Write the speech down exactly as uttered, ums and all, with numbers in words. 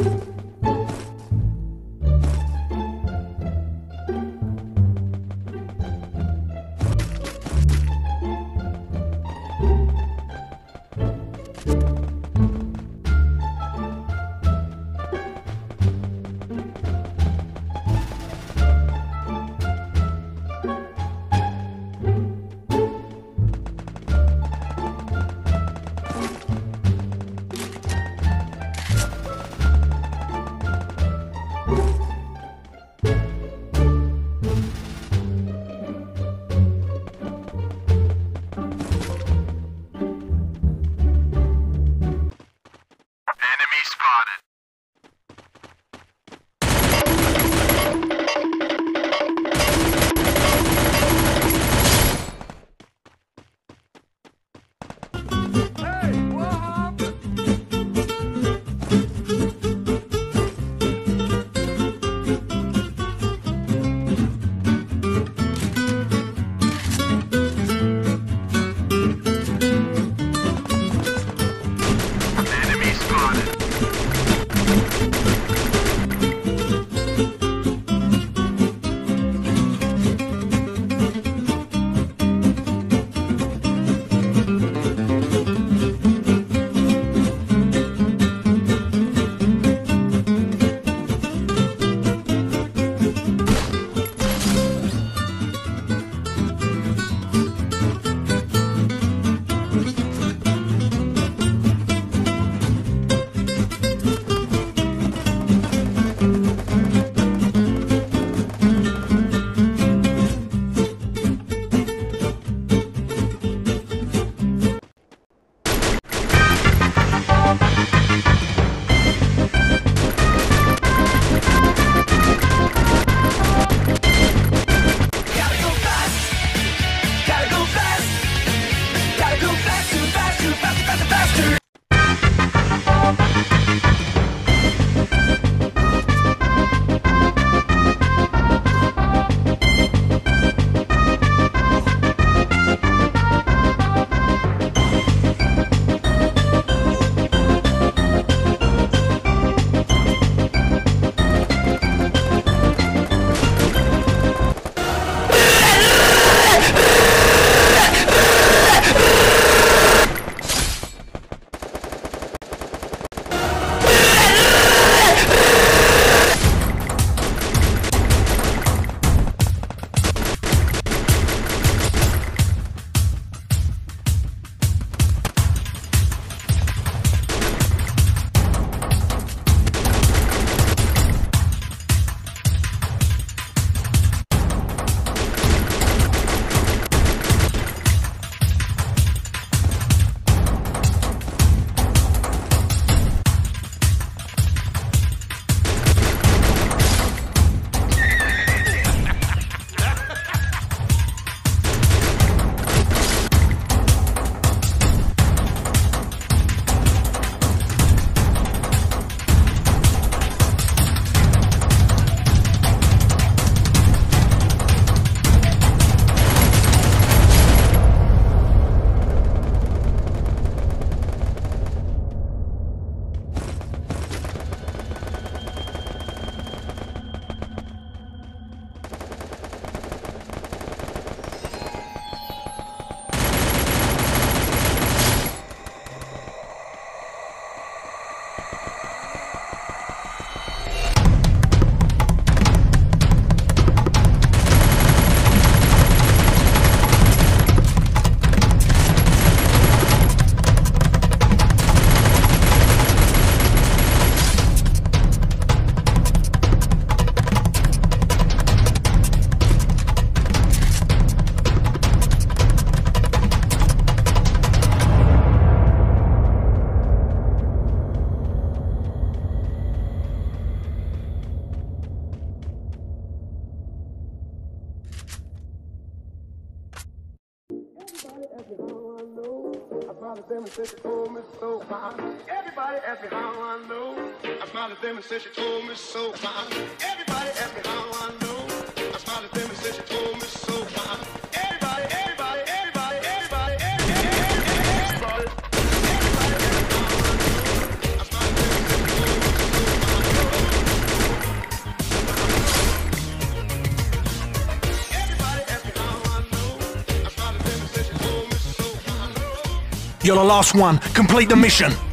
smiled at them and said she told me so fine. Everybody asked me how I know. I smiled at them and said she told me so fine. Everybody asked me how I know. I smiled at them and said she told me so fine. Everybody, everybody, everybody, everybody, everybody, everybody, everybody asked me how I know. I smiled at them and said she told me so fine. You're the last one. Complete the mission.